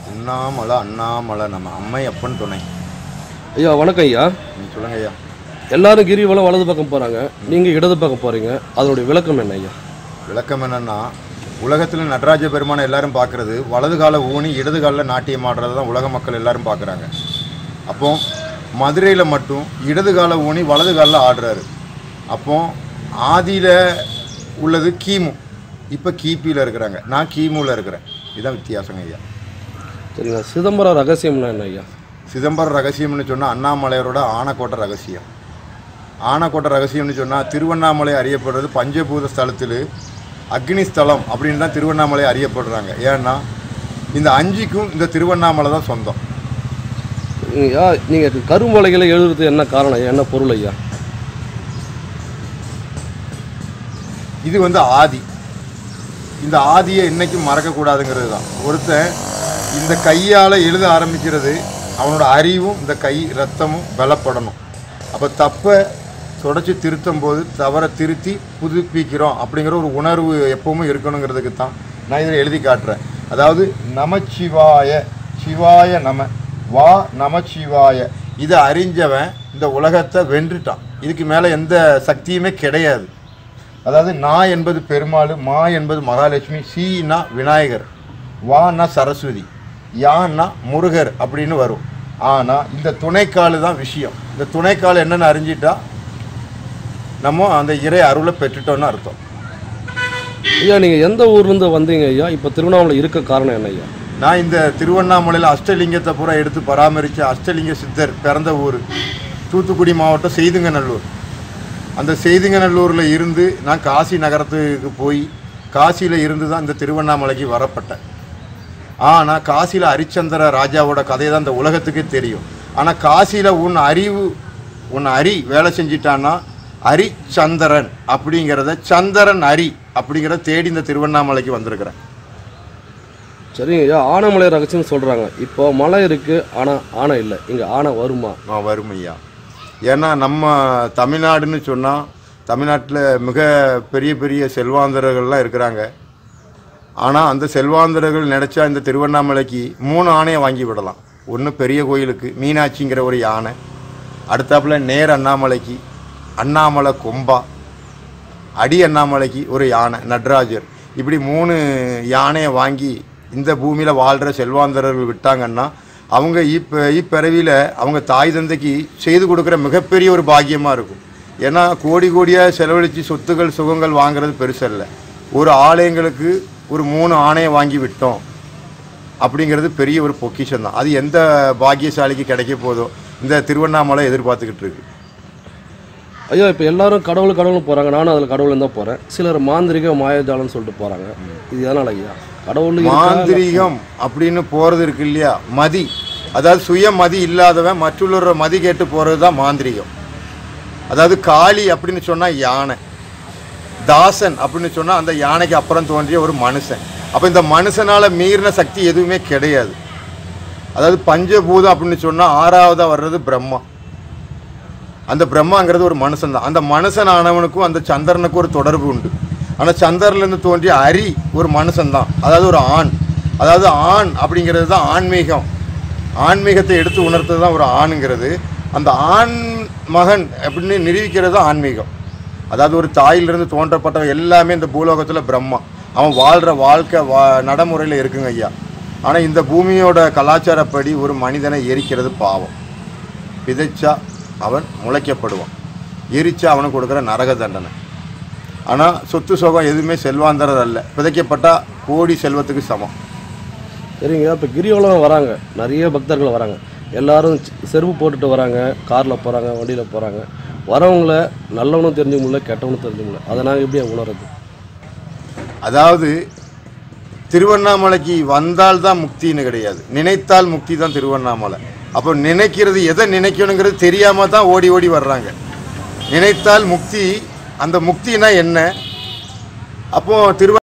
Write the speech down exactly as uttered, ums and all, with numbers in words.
அண்ணாமலை அண்ணாமலை நம்ம அம்மை அப்பன் துணை. ஐயா வணக்கம் ஐயா. நீங்கள் சொல்லுங்கள் ஐயா. எல்லாரும் கிரிவலம் வலது பக்கம் போகிறாங்க, நீங்கள் இடது பக்கம் போகிறீங்க, அதனுடைய விளக்கம் என்ன ஐயா? விளக்கம் என்னென்னா, உலகத்தில் நடராஜ பெருமானை எல்லாரும் பார்க்குறது வலது கால ஊனி இடது காலில் நாட்டியம் ஆடுறது தான் உலக மக்கள் எல்லாரும் பார்க்குறாங்க. அப்போ மதுரையில் மட்டும் இடது கால ஊனி வலது காலில் ஆடுறாரு. அப்போ ஆதியில் உள்ளது கிமு, இப்போ கிபியில் இருக்கிறாங்க, நான் கிமுவில் இருக்கிறேன். இதுதான் வித்தியாசங்க ஐயா. சரிங்க. சிதம்பரம் ரகசியம்னா என்ன ஐயா? சிதம்பரம் ரகசியம்னு சொன்னால் அண்ணாமலையரோட ஆனக்கோட்டை ரகசியம். ஆனக்கோட்டை ரகசியம்னு சொன்னால் திருவண்ணாமலை அறியப்படுறது பஞ்சபூத ஸ்தலத்தில் அக்னி ஸ்தலம் அப்படின்னு தான் திருவண்ணாமலை அறியப்படுறாங்க. ஏன்னா இந்த அஞ்சுக்கும் இந்த திருவண்ணாமலை தான் சொந்தம். ஐயா நீங்கள் கரும்பலைகளை எழுதுறது என்ன காரணம், என்ன பொருள் ஐயா? இது வந்து ஆதி. இந்த ஆதியை என்றைக்கும் மறக்கக்கூடாதுங்கிறது தான். ஒருத்தன் இந்த கையால் எழுத ஆரம்பிக்கிறது, அவனோட அறிவும் இந்த கை ரத்தமும் பலப்படணும். அப்போ தப்பை தொடச்சி திருத்தும் போது தவறை திருத்தி புதுப்பிக்கிறோம் அப்படிங்கிற ஒரு உணர்வு எப்பவுமே இருக்கணுங்கிறதுக்கு தான் நான் இதில் எழுதி காட்டுறேன். அதாவது நமச்சிவாய, சிவாய நம, வா நமச்சிவாய, இதை அறிஞ்சவன் இந்த உலகத்தை வென்றுட்டான். இதுக்கு மேலே எந்த சக்தியுமே கிடையாது. அதாவது நான் என்பது பெருமாள், மா என்பது மகாலட்சுமி, சீனா விநாயகர், வானா சரஸ்வதி, யான்னா முருகர் அப்படின்னு வரும். ஆனால் இந்த துணைக்கால் தான் விஷயம். இந்த துணைக்கால் என்னென்னு அறிஞ்சிட்டா நம்ம அந்த இறை அருளை பெற்றுட்டோன்னு அர்த்தம். ஐயா நீங்கள் எந்த ஊர்லேருந்து வந்தீங்க ஐயா? இப்போ திருவண்ணாமலை இருக்க காரணம் என்ன ஐயா? நான் இந்த திருவண்ணாமலையில் அஷ்டலிங்கத்தை பூரா எடுத்து பராமரித்த அஷ்டலிங்க சித்தர் பிறந்த ஊர் தூத்துக்குடி மாவட்டம் செய்துங்கநல்லூர். அந்த செய்துங்கநல்லூரில் இருந்து நான் காசி நகரத்துக்கு போய் காசியில் இருந்து தான் இந்த திருவண்ணாமலைக்கு வரப்பட்டேன். ஆனால் காசியில் ஹரிச்சந்திர ராஜாவோட கதை தான் இந்த உலகத்துக்கே தெரியும். ஆனால் காசியில் உன் அறிவு உன் அரி வேலை செஞ்சிட்டான்னா ஹரிச்சந்திரன் அப்படிங்கிறத சந்திரன் அரி அப்படிங்கிறத தேடி இந்த திருவண்ணாமலைக்கு வந்திருக்கிறேன். சரிங்க ஐயா. ஆனைமலை ரகசியம் சொல்கிறாங்க. இப்போ மலை இருக்குது ஆனால் ஆனை இல்லை, இங்கே ஆனை வருமா? ஆ வரும் ஐயா. ஏன்னா நம்ம தமிழ்நாடுன்னு சொன்னால் தமிழ்நாட்டில் மிக பெரிய பெரிய செல்வாந்தர்கள்லாம் இருக்கிறாங்க. ஆனால் அந்த செல்வாந்தர்கள் நினச்சா இந்த திருவண்ணாமலைக்கு மூணு ஆணையை வாங்கி விடலாம். ஒன்று பெரிய கோயிலுக்கு மீனாட்சிங்கிற ஒரு யானை, அடுத்தாப்புல நேர் அண்ணாமலைக்கு அண்ணாமலை கொம்பா, அடி அண்ணாமலைக்கு ஒரு யானை நடராஜர், இப்படி மூணு யானையை வாங்கி இந்த பூமியில் வாழ்கிற செல்வாந்தர்கள் விட்டாங்கன்னா அவங்க இப்போ இப்பிறவியில் அவங்க தாய் தந்தைக்கு செய்து கொடுக்குற மிகப்பெரிய ஒரு பாக்கியமாக இருக்கும். ஏன்னா கோடி கோடியாக செலவழித்து சொத்துக்கள் சுகங்கள் வாங்கிறது பெருசல்ல. ஒரு ஆலயங்களுக்கு ஒரு மூணு ஆணையை வாங்கி விட்டோம் அப்படிங்கிறது பெரிய ஒரு பொக்கிஷம் தான். அது எந்த பாக்கியசாலிக்கு கிடைக்க போதோ இந்த திருவண்ணாமலை எதிர்பார்த்துக்கிட்டு இருக்கு. ஐயா இப்போ எல்லாரும் கடவுள் கடவுள் போகிறாங்க, நானும் அதில் கடவுள் தான் போகிறேன். சிலர் மாந்திரிக மாயாஜாலம்னு சொல்லிட்டு போகிறாங்க. இது எதனால் ஐயா? கடவுள் மாந்திரிகம் அப்படின்னு போகிறது இருக்கு இல்லையா, மதி, அதாவது சுய மதி இல்லாதவன் மற்றொரு மதி கேட்டு போகிறது தான் மாந்திரிகம். அதாவது காளி அப்படின்னு சொன்னால் யானை, தாசன் அப்படின்னு சொன்னால் அந்த யானைக்கு அப்புறம் தோன்றிய ஒரு மனுஷன். அப்போ இந்த மனுஷனால் மீறின சக்தி எதுவுமே கிடையாது. அதாவது பஞ்சபூதம் அப்படின்னு சொன்னால் ஆறாவதாக வர்றது பிரம்மா. அந்த பிரம்மாங்கிறது ஒரு மனுஷன் தான். அந்த மனுஷன் ஆனவனுக்கும் அந்த சந்திரனுக்கும் ஒரு தொடர்பு உண்டு. ஆனால் சந்திரன்லேருந்து தோன்றிய அரி ஒரு மனுஷன் தான், அதாவது ஒரு ஆண். அதாவது ஆண் அப்படிங்கிறது தான் ஆன்மீகம். ஆன்மீகத்தை எடுத்து உணர்த்தது தான் ஒரு ஆணுங்கிறது. அந்த ஆண் மகன் அப்படின்னு நிரூபிக்கிறது தான் ஆன்மீகம். அதாவது ஒரு தாயிலிருந்து தோன்றப்பட்டவன் எல்லாமே இந்த பூலோகத்தில் பிரம்மா. அவன் வாழ்கிற வாழ்க்கை வா நடைமுறையில் இருக்குங்க ஐயா. ஆனால் இந்த பூமியோட கலாச்சாரப்படி ஒரு மனிதனை எரிக்கிறது பாவம். விதைச்சா அவன் முளைக்கப்படுவான், எரிச்சா அவனுக்கு கொடுக்குற நரக தண்டனை. ஆனால் சொத்து சுகம் எதுவுமே செல்வாந்தரது அல்ல. விதைக்கப்பட்டால் கோடி செல்வத்துக்கு சமம். சரிங்க. இப்போ கிரிவலம் வராங்க, நிறைய பக்தர்கள் வராங்க, எல்லாரும் செருப்பு போட்டுட்டு வராங்க, காரில் போகிறாங்க, வண்டியில் போகிறாங்க. வரவங்கள நல்லவனும் தெரிஞ்சு முடியல, கெட்டவனும் தெரிஞ்சு முடியல. அதை நாங்கள் எப்படி உணர்றது? அதாவது திருவண்ணாமலைக்கு வந்தால்தான் முக்தின்னு கிடையாது, நினைத்தால் முக்தி தான் திருவண்ணாமலை. அப்போ நினைக்கிறது எதை நினைக்கணுங்கிறது தெரியாமல் தான் ஓடி ஓடி வர்றாங்க. நினைத்தால் முக்தி, அந்த முக்தினா என்ன? அப்போது திருவண்ண